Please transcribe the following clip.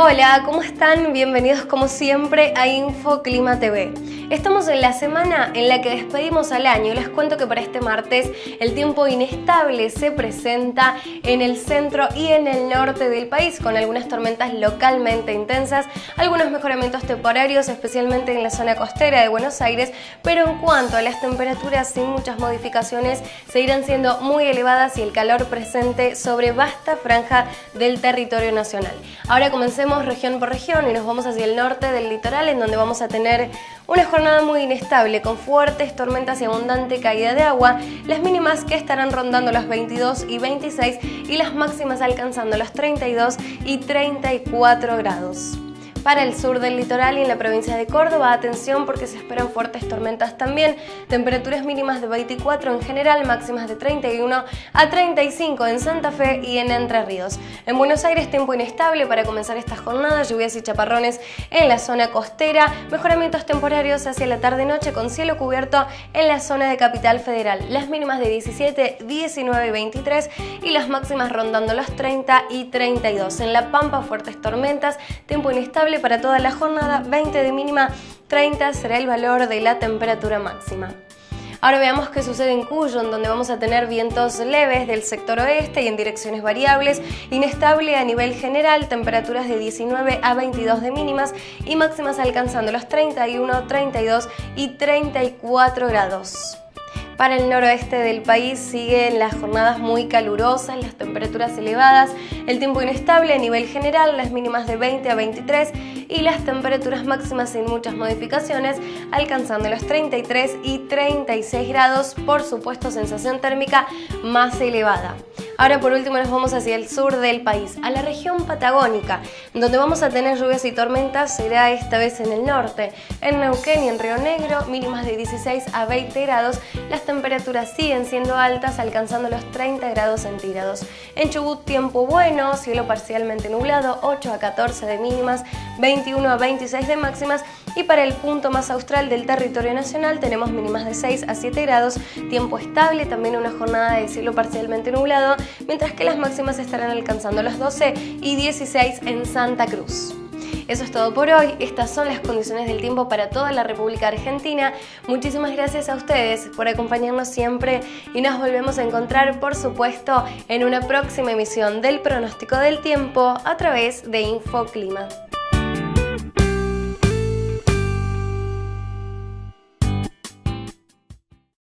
Hola, ¿cómo están? Bienvenidos como siempre a InfoClima TV. Estamos en la semana en la que despedimos al año. Les cuento que para este martes el tiempo inestable se presenta en el centro y en el norte del país, con algunas tormentas localmente intensas, algunos mejoramientos temporarios, especialmente en la zona costera de Buenos Aires, pero en cuanto a las temperaturas, sin muchas modificaciones, seguirán siendo muy elevadas y el calor presente sobre vasta franja del territorio nacional. Ahora comencemos región por región y nos vamos hacia el norte del litoral, en donde vamos a tener una jornada muy inestable con fuertes tormentas y abundante caída de agua, las mínimas que estarán rondando los 22 y 26 y las máximas alcanzando los 32 y 34 grados. Para el sur del litoral y en la provincia de Córdoba, atención porque se esperan fuertes tormentas también, temperaturas mínimas de 24 en general, máximas de 31 a 35 en Santa Fe y en Entre Ríos. En Buenos Aires, tiempo inestable para comenzar esta jornada, lluvias y chaparrones en la zona costera, mejoramientos temporarios hacia la tarde-noche con cielo cubierto en la zona de Capital Federal, las mínimas de 17, 19 y 23 y las máximas rondando los 30 y 32. En La Pampa, fuertes tormentas, tiempo inestable para toda la jornada, 20 de mínima, 30 será el valor de la temperatura máxima. Ahora veamos qué sucede en Cuyo, en donde vamos a tener vientos leves del sector oeste y en direcciones variables, inestable a nivel general, temperaturas de 19 a 22 de mínimas y máximas alcanzando los 31, 32 y 34 grados. Para el noroeste del país siguen las jornadas muy calurosas, las temperaturas elevadas, el tiempo inestable a nivel general, las mínimas de 20 a 23 y las temperaturas máximas sin muchas modificaciones, alcanzando los 33 y 36 grados, por supuesto sensación térmica más elevada. Ahora por último nos vamos hacia el sur del país, a la región patagónica, donde vamos a tener lluvias y tormentas, será esta vez en el norte. En Neuquén y en Río Negro, mínimas de 16 a 20 grados, las temperaturas siguen siendo altas, alcanzando los 30 grados centígrados. En Chubut, tiempo bueno, cielo parcialmente nublado, 8 a 14 de mínimas, 21 a 26 de máximas, y para el punto más austral del territorio nacional tenemos mínimas de 6 a 7 grados, tiempo estable, también una jornada de cielo parcialmente nublado, mientras que las máximas estarán alcanzando los 12 y 16 en Santa Cruz. Eso es todo por hoy. Estas son las condiciones del tiempo para toda la República Argentina. Muchísimas gracias a ustedes por acompañarnos siempre y nos volvemos a encontrar, por supuesto, en una próxima emisión del pronóstico del tiempo a través de InfoClima.